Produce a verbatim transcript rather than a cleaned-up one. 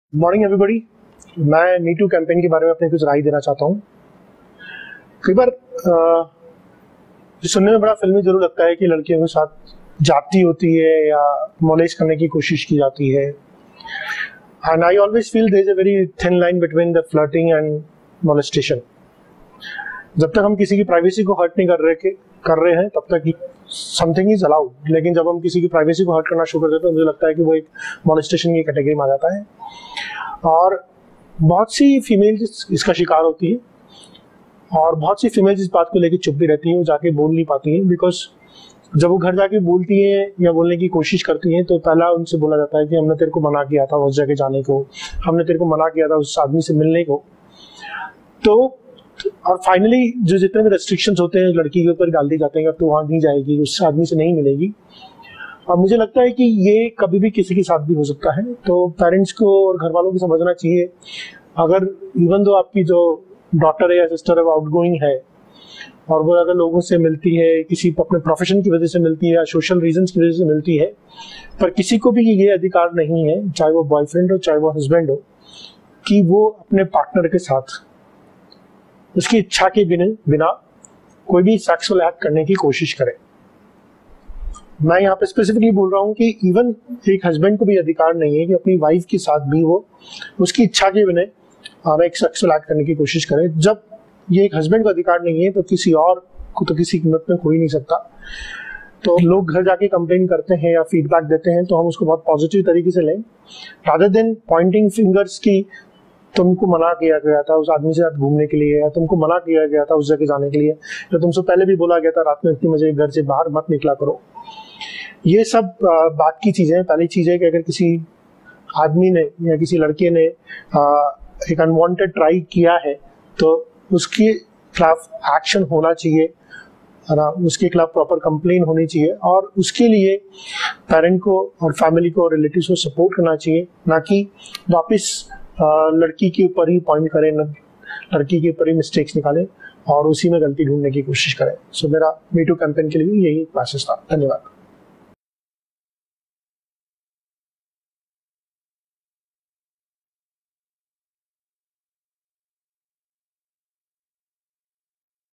Morning everybody. मैं me too campaign के बारे में अपनी कुछ राय देना चाहता हूँ। कई बार अ, सुनने में बड़ा फिल्मी जरूर लगता है कि लड़कियों के साथ जाती होती है या मोलेज करने की कोशिश की जाती है। And I always feel there is a very thin line between the flirting and molestation. जब तक हम किसी की प्राइवेसी को हर्ट नहीं कर रहे के कर रहे हैं तब तक समथिंग इज अलाउड, लेकिन जब हम किसी की प्राइवेसी को हर्ट करना शुरू कर देते हैं तो मुझे लगता है कि वो एक मोलेस्टेशन की कैटेगरी में आ जाता है। और बहुत सी फीमेल्स इसका शिकार होती है और बहुत सी फीमेल्स इस बात को लेकर चुप भी रहती हैं, वो जाके बोल नहीं पाती हैं। बिकॉज जब वो घर जाके बोलती हैं या बोलने की कोशिश करती हैं तो पहला उनसे बोला जाता है कि हमने तेरे को मना किया था उस जगह जाने को, हमने तेरे को मना किया था उस आदमी से मिलने को। तो और फाइनली जो जितने भी रेस्ट्रिक्शंस होते हैं लड़की के ऊपर डाल दी जाते हैं कि तो वहाँ नहीं जाएगी, उस आदमी से नहीं मिलेगी। और मुझे लगता है कि ये कभी भी किसी के साथ भी हो सकता है। तो पेरेंट्स को और घर वालों को समझना चाहिए, अगर इवन दो आपकी जो डॉटर है या सिस्टर है वो आउटगोइंग है और वो अगर लोगों से मिलती है, किसी अपने प्रोफेशन की वजह से मिलती है या सोशल रीजंस की वजह से मिलती है, पर किसी को भी ये अधिकार नहीं है, चाहे वो बॉयफ्रेंड हो चाहे वो हस्बैंड हो, कि वो अपने पार्टनर के साथ उसकी इच्छा के बिना बिना कोई भी सेक्सुअल एक्ट करने की कोशिश करे। मैं यहाँ पे स्पेसिफिकली बोल रहा हूँ कि इवन एक हस्बैंड को भी अधिकार नहीं है कि अपनी वाइफ के साथ भी वो उसकी इच्छा के बिना एक सेक्सुअल एक्ट करने की कोशिश करे। जब ये एक हस्बैंड को अधिकार नहीं है तो किसी और को तो किसी कीमत में हो ही नहीं सकता। तो लोग घर जाके कंप्लेन करते हैं या फीडबैक देते हैं तो हम उसको बहुत पॉजिटिव तरीके से लें, रादर देन पॉइंटिंग फिंगर्स की तुमको मना किया गया था उस आदमी से साथ घूमने के लिए, या तुमको मना किया गया था उस जगह जाने के लिए, या तुमसे पहले भी बोला गया था रात में इतनी बजे घर से बाहर मत निकला करो। ये सब बात की चीजें। पहली चीज है कि अगर किसी आदमी ने या किसी लड़के ने एक अनवांटेड ट्राई किया है तो उसके खिलाफ एक्शन होना चाहिए, है ना, उसके खिलाफ प्रॉपर कंप्लेन होनी चाहिए और उसके लिए पेरेंट को और फैमिली को और रिलेटिव्स को सपोर्ट करना चाहिए, ना कि वापस लड़की के ऊपर ही पॉइंट करें, लड़की के ऊपर ही मिस्टेक्स निकालें और उसी में गलती ढूंढने की कोशिश करें। सो मेरा मीटू कैंपेन के लिए यही मैसेज था। धन्यवाद।